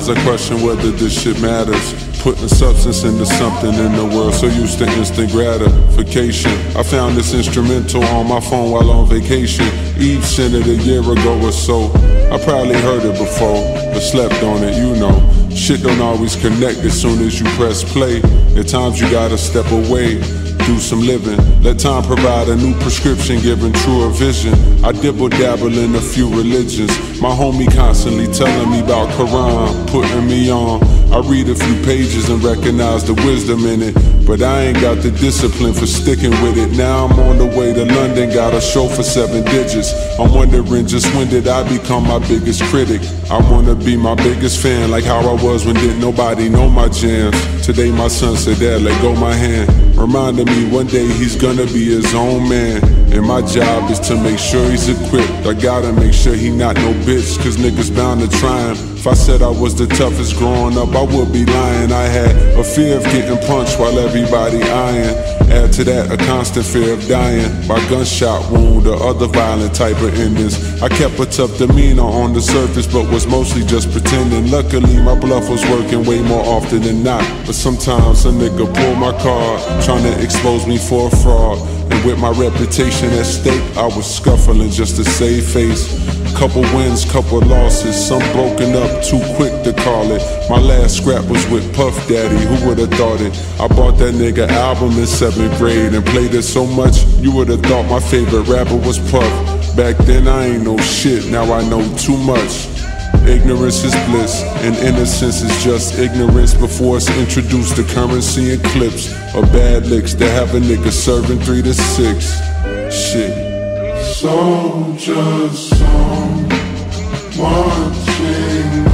Sometimes I question whether this shit matters. Putting substance into something in the world, so used to instant gratification. I found this instrumental on my phone while on vacation. Eve sent it a year ago or so. I probably heard it before, but slept on it, you know. Shit don't always connect as soon as you press play. At times you gotta step away, do some living. Let time provide a new prescription, giving truer vision. I dibble dabble in a few religions. My homie constantly telling me about Quran, putting me on. I read a few pages and recognize the wisdom in it, but I ain't got the discipline for sticking with it. Now I'm on the way to London, got a show for 7 digits. I'm wondering just when did I become my biggest critic? I wanna be my biggest fan, like how I was when didn't nobody know my jams. Today my son said, "Dad, let go my hand," reminding me one day he's gonna be his own man. And my job is to make sure he's equipped. I gotta make sure he not no bitch, cause niggas bound to try him. If I said I was the toughest growing up, I would be lying. I had a fear of getting punched while everybody eyeing. Add to that a constant fear of dying by gunshot wound or other violent type of endings. I kept a tough demeanor on the surface, but was mostly just pretending. Luckily my bluff was working way more often than not, but sometimes a nigga pull my card, trying to expose me for a fraud. And with my reputation at stake, I was scuffling just to save face. Couple wins, couple losses, some broken up, too quick to call it. My last scrap was with Puff Daddy, who would've thought it? I bought that nigga album in 7th grade and played it so much, you would've thought my favorite rapper was Puff. Back then I ain't know shit, now I know too much. Ignorance is bliss, and innocence is just ignorance before it's introduced to currency and clips or bad licks that have a nigga serving 3 to 6. Shit. Soldiers song, marching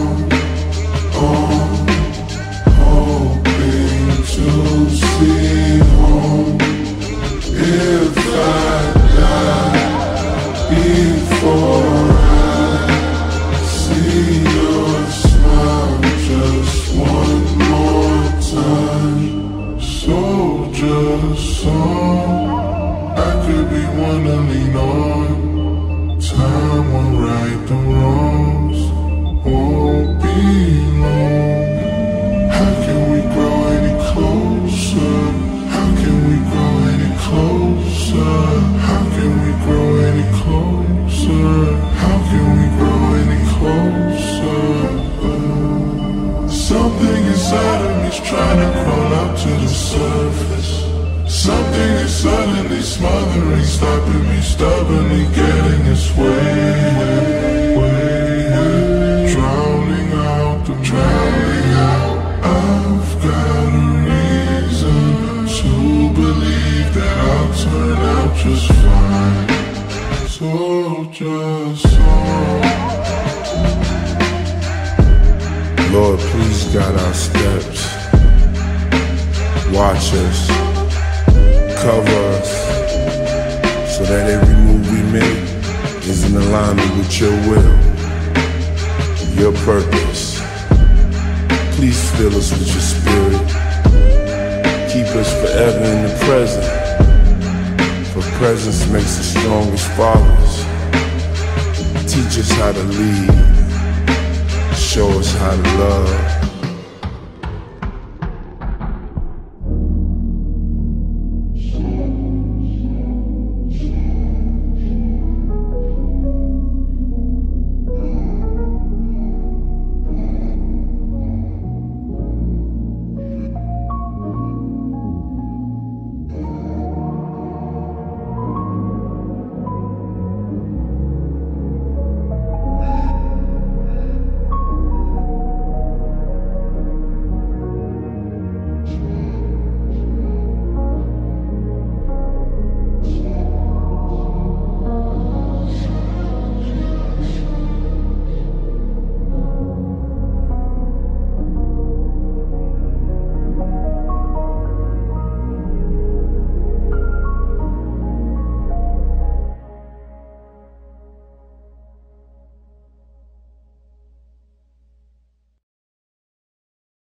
on, hoping to see home. If I die before I see your smile just one more time. Soldiers song, I could be one to lean on. Time will right the wrongs, won't be long. How can we grow any closer? How can we grow any closer? How can we grow any closer? How can we grow any closer? Something inside of me's trying to crawl up to the surface. Something is suddenly smothering, stopping me, stubbornly getting its way. Drowning out. I've got a reason to believe that I'll turn out just fine. Soldier song. Lord, please guide our steps. Watch us. Cover us, so that every move we make is in alignment with your will, your purpose. Please fill us with your spirit. Keep us forever in the present, for presence makes the strongest fathers. Teach us how to lead, show us how to love.